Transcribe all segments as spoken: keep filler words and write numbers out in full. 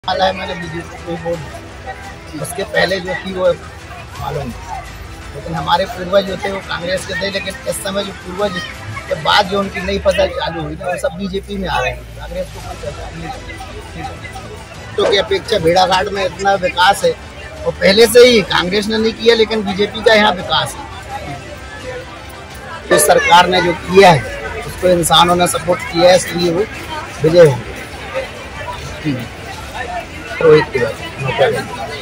वाला है, मैंने बीजेपी को वोट, उसके पहले जो थी वो मालूम नहीं, लेकिन हमारे पूर्वज जो थे वो कांग्रेस के थे, लेकिन इस समय जो पूर्वज के बाद जो उनकी नई फसल चालू हुई ना वो सब बीजेपी में आ रहे हैं। कांग्रेस को कोई पहचान नहीं। तो की अपेक्षा भेड़ाघाट में इतना विकास है और पहले से ही कांग्रेस ने नहीं किया, लेकिन बीजेपी का यहाँ विकास है। तो सरकार ने जो किया है उसको इंसानों ने सपोर्ट किया है, इसलिए वो विजय होंगे। रोहित तिवारी।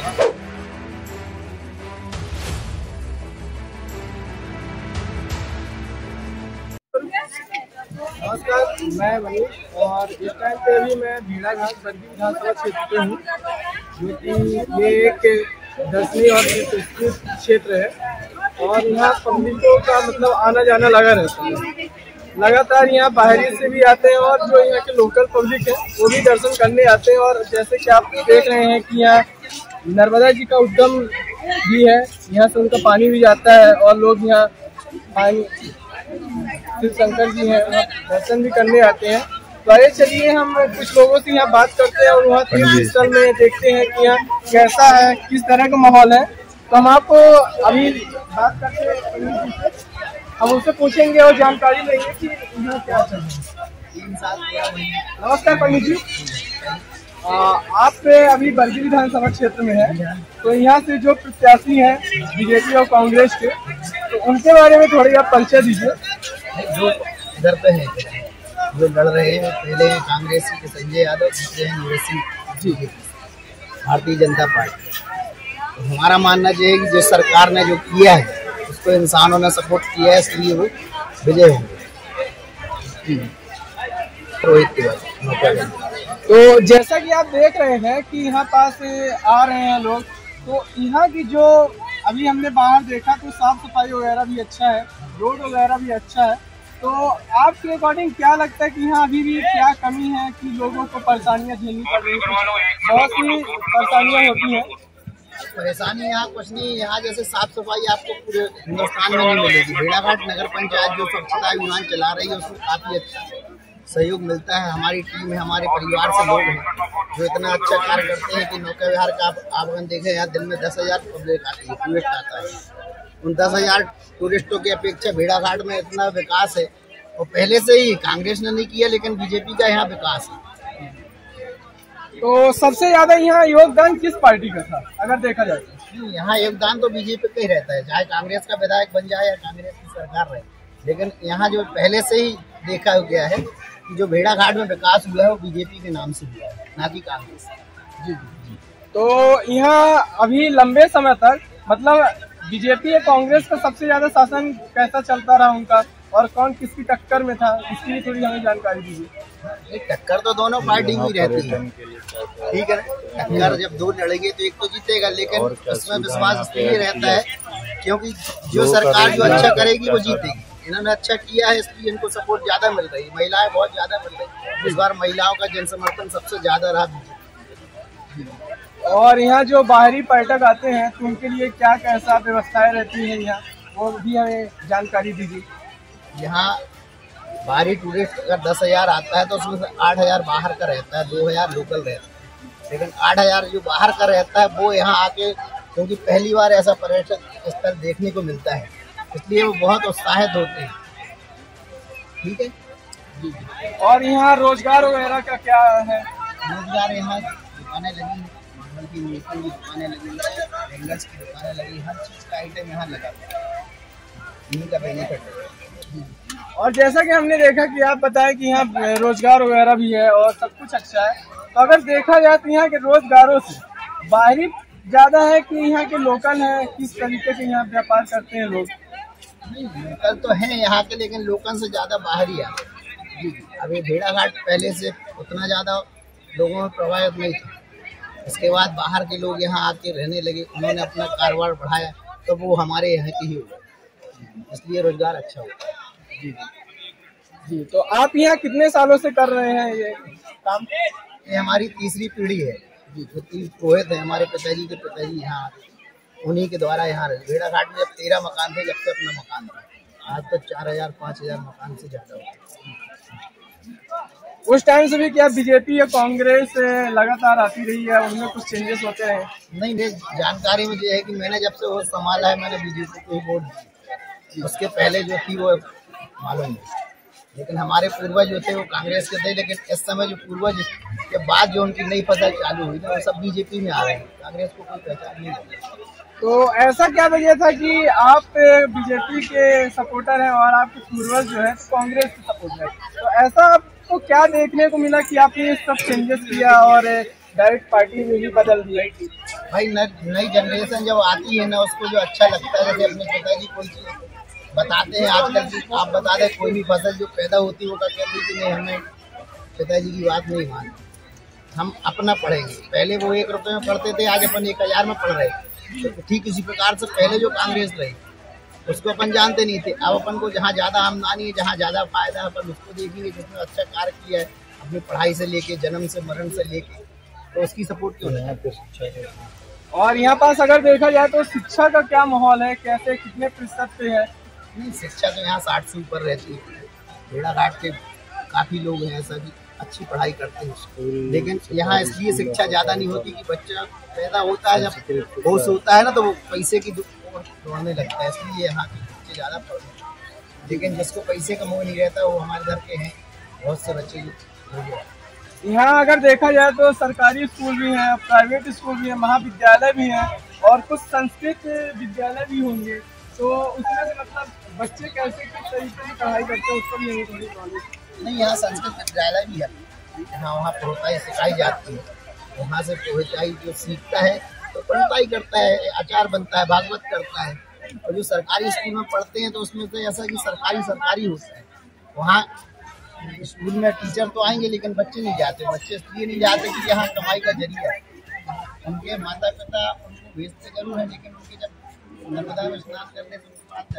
नमस्कार, मैं मनीष और इस टाइम पे अभी मैं भेड़ाघाट बरगी विधानसभा क्षेत्र पे हूँ, जो कि ये एक दसवीं और विस्तृत क्षेत्र है और यहाँ पब्लिकों का मतलब आना जाना लगा रहता है। लगातार यहाँ बाहरी से भी आते हैं और जो यहाँ के लोकल पब्लिक है वो भी दर्शन करने आते हैं। और जैसे कि आप देख रहे हैं कि यहाँ नर्मदा जी का उद्गम भी है, यहाँ से उनका पानी भी जाता है और लोग यहाँ पानी शिव शंकर जी हैं दर्शन भी करने आते हैं। तो आइए चलिए हम कुछ लोगों से यहाँ बात करते हैं और वहाँ तीर्थ स्थल में देखते हैं कि यहाँ कैसा है, किस तरह का माहौल है। तो हम आपको अभी बात करते हैं, हम उनसे पूछेंगे और जानकारी लेंगे कि यहाँ क्या चल रहा है। नमस्कार पंडित जी, आ, आप अभी बरगी विधानसभा क्षेत्र में है, तो यहाँ से जो प्रत्याशी हैं बीजेपी और कांग्रेस के, तो उनके बारे में थोड़ी आप परिचय दीजिए। जो इधर पे है जो लड़ रहे हैं, पहले हैं कांग्रेस के संजय यादव, दूसरे हैं नीरज सिंह जी भारतीय जनता पार्टी। तो हमारा मानना ये है कि जो सरकार ने जो किया है उसको इंसानों ने सपोर्ट किया है, इसलिए वो विजय होंगे। रोहित तिवारी। तो जैसा कि आप देख रहे हैं कि यहाँ पास आ रहे हैं लोग, तो यहाँ की जो अभी हमने बाहर देखा तो साफ सफाई वगैरह भी अच्छा है, रोड वगैरह भी अच्छा है। तो आपके अकॉर्डिंग क्या लगता है कि यहाँ अभी भी क्या कमी है कि लोगों को परेशानियाँ झेलनी पड़ रही है? बहुत सी परेशानियाँ होती हैं। परेशानी यहाँ कुछ नहीं, यहाँ जैसे साफ सफाई आपको पूरे हिंदुस्तान में नहीं मिलेगी। भेड़ाघाट नगर पंचायत जो स्वच्छता अभियान चला रही है उसमें काफी अच्छा सहयोग मिलता है। हमारी टीम है, हमारे परिवार से लोग हैं जो इतना अच्छा कार्य करते हैं कि नौका विहार का आगमन देखें, यहाँ दिन में दस हजार पब्लिक आती है, टूरिस्ट आता है। उन दस हजार टूरिस्टों की अपेक्षा भेड़ाघाट में इतना विकास है और पहले से ही कांग्रेस ने नहीं किया, लेकिन बीजेपी का यहाँ विकास है। तो सबसे ज्यादा यहाँ योगदान किस पार्टी का था अगर देखा जाए तो? यहाँ योगदान तो बीजेपी का ही रहता है, चाहे कांग्रेस का विधायक बन जाए या कांग्रेस की सरकार रहे, लेकिन यहाँ जो पहले से ही देखा गया है कि जो भेड़ाघाट में विकास हुआ है वो बीजेपी के नाम से हुआ है, ना कि कांग्रेस। जी जी। तो यहाँ अभी लंबे समय तक मतलब बीजेपी या कांग्रेस का सबसे ज्यादा शासन कैसा चलता रहा उनका, और कौन किसकी टक्कर में था, इसकी भी थोड़ी हमें जानकारी दीजिए। टक्कर तो दोनों पार्टी की रहती है, ठीक है। टक्कर जब दो लड़ेंगे तो एक तो जीतेगा, लेकिन उसमें विश्वास इसलिए रहता है क्योंकि जो सरकार जो अच्छा करेगी वो जीतेगी। इन्होंने अच्छा किया है इसलिए इनको सपोर्ट ज्यादा मिल रही है, महिलाएं बहुत ज्यादा मिल रही है। इस बार महिलाओं का जन समर्थन सबसे ज्यादा रहा बीजेपी। और यहाँ जो बाहरी पर्यटक आते हैं तो उनके लिए क्या कैसा व्यवस्थाएं रहती है यहाँ, वो भी हमें जानकारी दीजिए। यहाँ बाहरी टूरिस्ट अगर दस हजार आता है तो उसमें से आठ हजार बाहर का रहता है, दो हजार लोकल रहता है। लेकिन आठ हजार जो बाहर का रहता है वो यहाँ आके, क्योंकि पहली बार ऐसा पर्यटक स्थल देखने को मिलता है, इसलिए वो बहुत उत्साहित होते हैं। ठीक है जी जी। और यहाँ रोजगार वगैरह का क्या है? रोजगार यहाँ दुकानें लगी हैं, की मीटिंग की दुकानें लगी, बैंगल्स की दुकानें लगी, हर चीज का आइटम यहाँ लगा, इन्हीं का बेनिफिट है। और जैसा कि हमने देखा कि आप बताएं कि यहाँ रोजगार वगैरह भी है और सब कुछ अच्छा है, तो अगर देखा जाए तो यहाँ के रोजगारों से बाहरी ज्यादा है कि यहाँ के लोकल है, किस तरीके से यहाँ व्यापार करते हैं लोग? नहीं, लोकल तो हैं यहाँ के, लेकिन लोकल से ज्यादा बाहरी है। जी जी। अभी भेड़ाघाट पहले से उतना ज्यादा लोगों में प्रभावित नहीं था, इसके बाद बाहर के लोग यहाँ आके रहने लगे, उन्होंने अपना कारोबार बढ़ाया, तो वो हमारे यहाँ की ही हुआ, इसलिए रोजगार अच्छा हुआ। जी जी जी। तो आप यहाँ कितने सालों से कर रहे हैं ये काम? ये हमारी तीसरी पीढ़ी है जी। जो तीन रोहित है, हमारे पिताजी के पिताजी यहाँ आते, उन्हीं के द्वारा यहाँ रहे। भेड़ाघाट में जब तेरह मकान थे, जब से अपना मकान था, आज तक चार हजार पाँच हजार मकान से ज्यादा हो। उस टाइम से भी क्या बीजेपी या कांग्रेस लगातार आती रही है, उनमें कुछ चेंजेस होते हैं? नहीं नहीं, जानकारी मुझे है कि मैंने जब से वो संभाला है मैंने बीजेपी को ही वोट दी। उसके पहले जो थी वो मालूम नहीं, लेकिन हमारे पूर्वज जो थे वो कांग्रेस के थे, लेकिन इस समय जो पूर्वज के बाद जो उनकी नई फसल चालू हुई ना वो सब बीजेपी में आ रहे हैं, कांग्रेस को कोई पहचान नहीं है। तो ऐसा क्या वजह था कि आप बीजेपी के सपोर्टर हैं और आपके पूर्वज जो है कांग्रेस के सपोर्टर हैं, तो ऐसा आपको क्या देखने को मिला कि आपने ये सब चेंजेस किया और डायरेक्ट पार्टी में भी बदल दिया? भाई नई जनरेशन जब आती है ना उसको जो अच्छा लगता है, जैसे अपने पिताजी कोई चीज बताते हैं आजकल की, आप बता दें कोई भी फसल जो पैदा होती है वो कहते हैं कि नहीं हमें पिताजी की बात नहीं माननी, हम अपना पढ़ेंगे। पहले वो एक रुपये में पढ़ते थे, आज अपन एक हजार में पढ़ रहे हैं। तो ठीक इसी प्रकार से पहले जो कांग्रेस रही उसको अपन जानते नहीं थे, अब अपन को जहाँ ज्यादा आमदनी है, जहाँ ज्यादा फायदा है, अपन उसको देखेंगे जिसने अच्छा कार्य किया है अपनी पढ़ाई से लेके, जन्म से मरण से लेके, तो उसकी सपोर्ट क्यों नहीं। और यहाँ पास अगर देखा जाए तो शिक्षा का क्या माहौल है, कैसे कितने प्रतिशत पे है? नहीं, शिक्षा तो यहाँ साठ से ऊपर रहती है। भेड़ाघाट के काफी लोग हैं ऐसा भी अच्छी पढ़ाई करते हैं, लेकिन यहाँ इसलिए शिक्षा ज्यादा नहीं होती कि बच्चा पैदा होता है, जब होश होता है ना तो वो पैसे की दौड़ने लगता है, इसलिए यहाँ के बच्चे ज्यादा पढ़ते हैं। लेकिन जिसको पैसे का मोह नहीं रहता वो हमारे घर के हैं बहुत से बच्चे हो गए। यहाँ अगर देखा जाए तो सरकारी स्कूल भी हैं, प्राइवेट स्कूल भी हैं, महाविद्यालय भी हैं और कुछ संस्कृत विद्यालय भी होंगे, तो उसमें से मतलब बच्चे कैसे किस तरीके से पढ़ाई करते हैं उस पर नहीं थोड़ी नॉलेज नहीं। यहाँ संस्कृत विद्यालय भी है, यहाँ वहाँ पोहताई सिखाई जाती है, वहाँ से पोहताई जो सीखता है तो पोहताई करता है, अचार बनता है, भागवत करता है। और जो सरकारी स्कूल में पढ़ते हैं तो उसमें तो ऐसा कि सरकारी सरकारी होता है, वहाँ स्कूल में टीचर तो आएंगे लेकिन बच्चे नहीं जाते। बच्चे इसलिए नहीं जाते कि यहाँ कमाई का जरिया है, उनके माता पिता उनको भेजते जरूर है, लेकिन उनके जब नर्मदा में स्नान करने से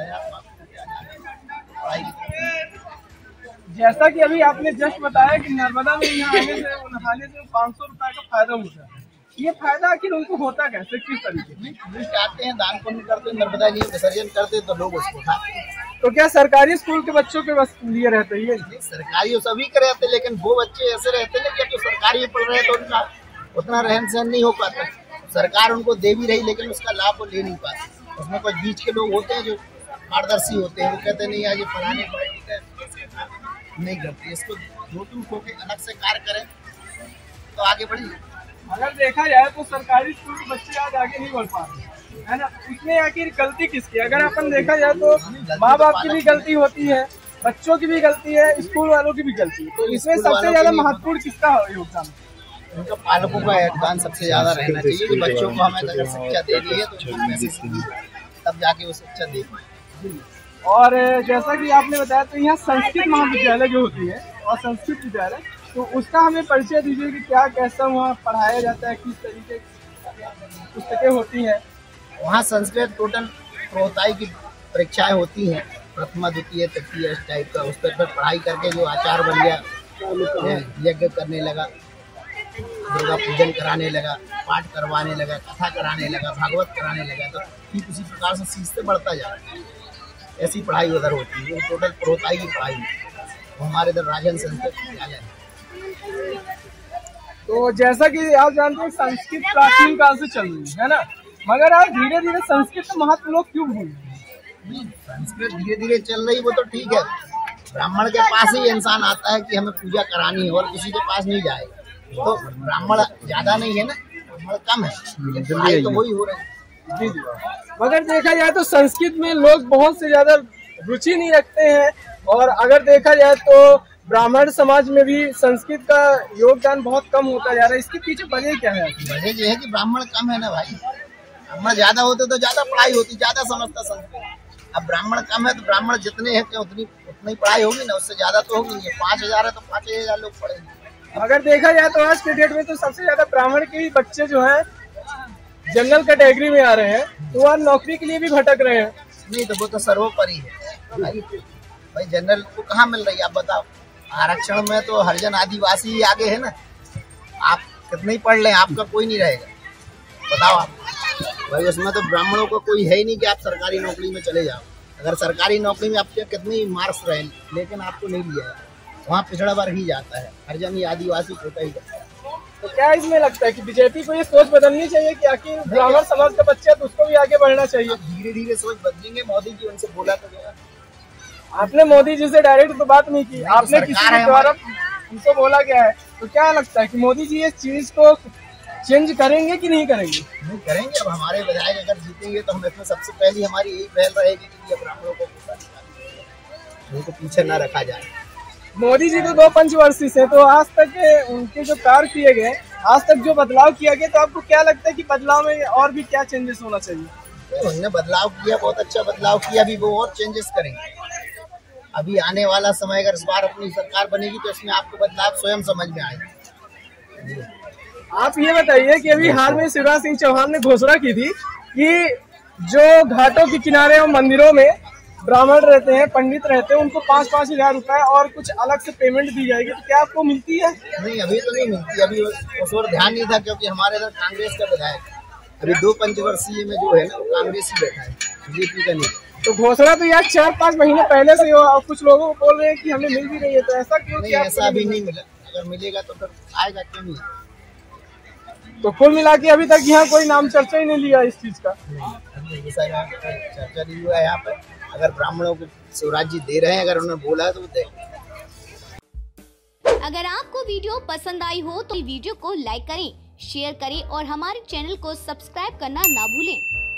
जैसा कि अभी आपने जस्ट बताया कि नर्मदा में यहाँ आने से नहाने से पाँच सौ रुपए का फायदा होता है, ये फायदा आखिर उनको होता कैसे, किस तरीके से? टूरिस्ट आते हैं, दान पुण्य करते हैं, नर्मदा जी विसर्जन करते हैं तो लोग उसको खाते हैं। तो क्या सरकारी स्कूल के बच्चों के बस लिए रहते हैं? नहीं, सरकारी सभी के रहते हैं, लेकिन वो बच्चे ऐसे रहते हैं ना कि तो सरकारी में पढ़ रहे हैं तो उनका उतना रहन सहन नहीं हो पाता। सरकार उनको दे भी रही लेकिन उसका लाभ वो ले नहीं पाते। उसमें कुछ बीच के लोग होते हैं जो पारदर्शी होते हैं, वो कहते नहीं आज ये फलाने पार्टी का नहीं करती, इसको दो टूक होकर अलग से कार्य करें तो आगे बढ़े। अगर देखा जाए तो सरकारी स्कूल के बच्चे आज आगे नहीं बढ़ पा रहे है ना, इसमें आखिर गलती किसकी? अगर अपन देखा जाए तो माँ बाप की भी गलती होती है, बच्चों की भी गलती है, स्कूल वालों की भी गलती है, तो इसमें सबसे ज्यादा महत्वपूर्ण किसका योगदान? उनका पालकों का योगदान सबसे ज्यादा रहना चाहिए कि बच्चों को हमें अगर शिक्षा देनी है तो तब जाके वो शिक्षा दे पाए। और जैसा कि आपने बताया तो यहाँ संस्कृत महाविद्यालय जो होती है और संस्कृत विद्यालय, तो उसका हमें परिचय दीजिए कि क्या कैसा वहाँ पढ़ाया जाता है, किस तरीके की पुस्तकें होती हैं? वहाँ संस्कृत टोटल प्रोताई की परीक्षाएं होती हैं, प्रथमा द्वितीय तृतीय इस टाइप का, उस पर पढ़ाई करके जो आचार बन गया, यज्ञ करने लगा, दुर्गा पूजन कराने लगा, पाठ करवाने लगा, कथा कराने लगा, भागवत कराने लगा, तो ठीक उसी प्रकार से सीखते बढ़ता जाता है। ऐसी पढ़ाई उधर होती है, वो टोटल प्रोताई की पढ़ाई वो हमारे इधर राजन संस्कृत विद्यालय है। तो जैसा कि आप जानते हैं संस्कृत प्राचीन काल से चल रही है ना, मगर आप धीरे धीरे संस्कृत का महत्व लोग क्यों भूल रहे हैं? संस्कृत धीरे धीरे चल रही वो तो ठीक है, ब्राह्मण के पास ही इंसान आता है कि हमें पूजा करानी है और किसी के पास नहीं जाएगा, तो ब्राह्मण ज्यादा नहीं है ना, ब्राह्मण कम है, पढ़ाई तो वही हो रही है। जी जी। मगर देखा जाए तो संस्कृत में लोग बहुत से ज्यादा रुचि नहीं रखते हैं, और अगर देखा जाए तो ब्राह्मण समाज में भी संस्कृत का योगदान बहुत कम होता जा रहा है, इसके पीछे वजह क्या है? वजह ये है कि ब्राह्मण कम है ना भाई, ब्राह्मण ज्यादा होते तो ज्यादा पढ़ाई होती, ज्यादा समझता संस्कृत। अब ब्राह्मण कम है तो ब्राह्मण जितने हैं उतनी उतनी पढ़ाई होगी ना, उससे ज्यादा तो होगी नहीं। पाँच हजार है तो पाँच हजार लोग पढ़ेंगे। अगर देखा जाए तो आज के डेट में तो सबसे ज्यादा ब्राह्मण के बच्चे जो है जनरल कैटेगरी में आ रहे हैं, तो वह नौकरी के लिए भी भटक रहे हैं। नहीं तो वो तो सर्वोपरि है भाई, भाई जनरल को कहाँ मिल रही है आप बताओ? आरक्षण में तो हरिजन आदिवासी ही आगे है ना, आप कितने ही पढ़ लें आपका कोई नहीं रहेगा, बताओ आप भाई। उसमें तो ब्राह्मणों को कोई है ही नहीं कि आप सरकारी नौकरी में चले जाओ। अगर सरकारी नौकरी में आपके कितने ही मार्क्स रहे लेकिन आपको नहीं लिया है, वहाँ पिछड़ा वर्ग ही जाता है, हरिजन ही आदिवासी छोटा ही जाता है। तो क्या इसमें लगता है कि बीजेपी को ये सोच बदलनी चाहिए कि आखिर ब्राह्मण समाज का बच्चा तो उसको भी आगे बढ़ना चाहिए? धीरे धीरे सोच बदलेंगे, मोदी जी उनसे बोला तो गया। आपने मोदी जी से डायरेक्ट तो बात नहीं की, आपने तो किसी के द्वारा उनको बोला गया है, तो क्या लगता है कि मोदी जी इस चीज को चेंज करेंगे कि नहीं करेंगे? नहीं करेंगे। अब हमारे विधायक अगर जीतेंगे तो हम इसमें सबसे पहली हमारी यही पहल रहेगी कि ये ब्राह्मणों को उनको पीछे न रखा जाए। मोदी जी तो दो पंचवर्षीय से, तो आज तक उनके जो कार्य किए गए, आज तक जो बदलाव किया गया, तो आपको क्या लगता है कि बदलाव में और भी क्या चेंजेस होना चाहिए? तो उन्होंने बदलाव किया, बहुत अच्छा बदलाव किया, अभी वो और चेंजेस करेंगे। अभी आने वाला समय अगर इस बार अपनी सरकार बनेगी तो इसमें आपको बदलाव स्वयं समझ में आएगा। आप ये बताइए कि अभी हाल में शिवराज सिंह चौहान ने घोषणा की थी कि जो घाटों के किनारे और मंदिरों में ब्राह्मण रहते हैं, पंडित रहते हैं, उनको पाँच पाँच हजार रुपए और कुछ अलग से पेमेंट दी जाएगी, तो क्या आपको मिलती है? नहीं, अभी तो नहीं मिलती। अभी उस ओर ध्यान नहीं था क्योंकि हमारे इधर कांग्रेस का विधायक अभी दो पंचवर्षीय में जो है ना वो कांग्रेस ही बैठा है, बीजेपी का नहीं। तो घोषणा तो यार चार पाँच महीने पहले से हो, कुछ लोगों को बोल रहे हैं कि हमें मिल भी रही है, तो ऐसा क्यों? नहीं, ऐसा अभी नहीं मिला। अगर मिलेगा तो फिर आएगा, क्यों नहीं? तो कुल मिला के अभी तक यहाँ कोई नाम चर्चा ही नहीं लिया इस चीज का। चर्चा नहीं हुआ यहाँ पे। अगर ब्राह्मणों को शिवराज जी दे रहे हैं, अगर उन्होंने बोला है तो दे। अगर आपको वीडियो पसंद आई हो तो वीडियो को लाइक करें, शेयर करें और हमारे चैनल को सब्सक्राइब करना ना भूलें।